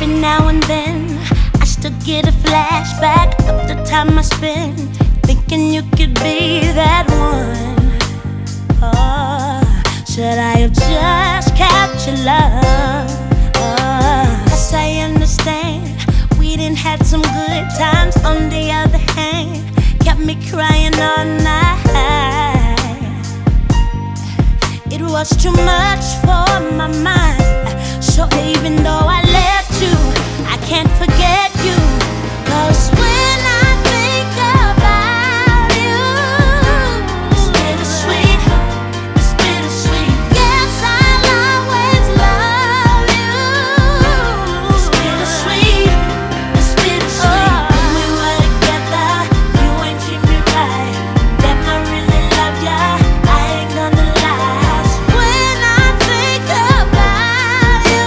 Every now and then I still get a flashback of the time I spent thinking you could be that one. Oh, should I have just kept your love? Yes, I understand we didn't have some good times. On the other hand, kept me crying all night. It was too much for my mind. So even though I left you, I can't forget you. 'Cause when I think about you, it's bittersweet, it's bittersweet. Yes, I'll always love you. It's bittersweet, it's bittersweet. When we were together, you ain't treat me right. Damn, I really love ya, I ain't gonna lie. When I think about you,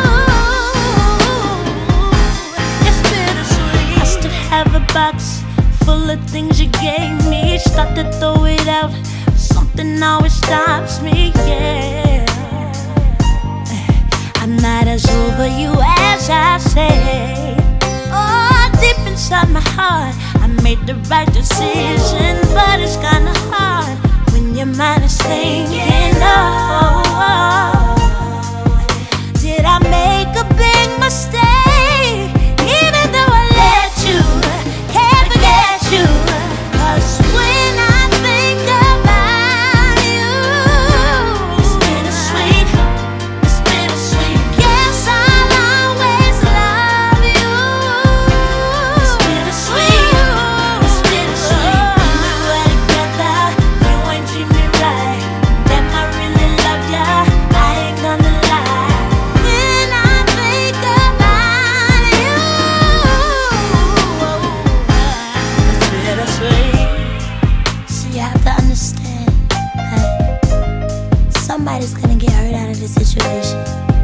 it's bittersweet. I still have a box full of things you gave me. Start to throw it out, something always stops me, yeah. I'm not as over you as I say. Oh, deep inside my heart, I made the right decision, but it's kinda hard when your mind is thinking, oh, did I make a big mistake? Even though I let you, can't forget you. 'Cause when I think about you, it's bittersweet, it's bittersweet. Yes, I'll always love you. It's bittersweet, it's bittersweet. When we were together, you ain't treat me right. Damn, I really love ya, I ain't gonna lie. When I think about you, it's bittersweet. So you have to understand that somebody's gonna get hurt out of this situation,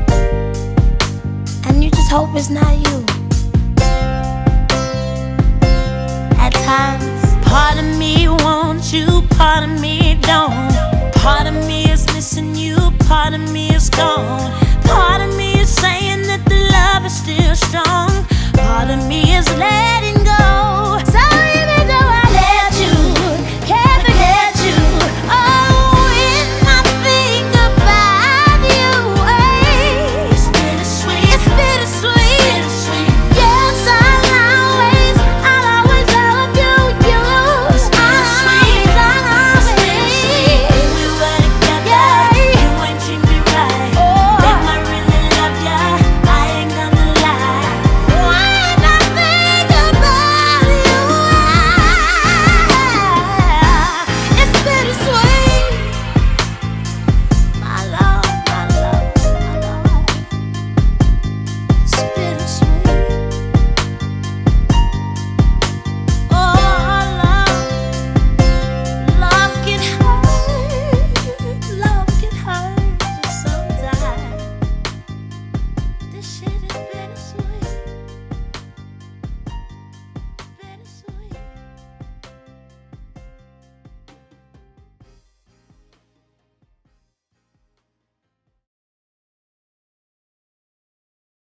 and you just hope it's not you. At times, part of me wants you, part of me don't. Part of me is missing you, part of me is gone.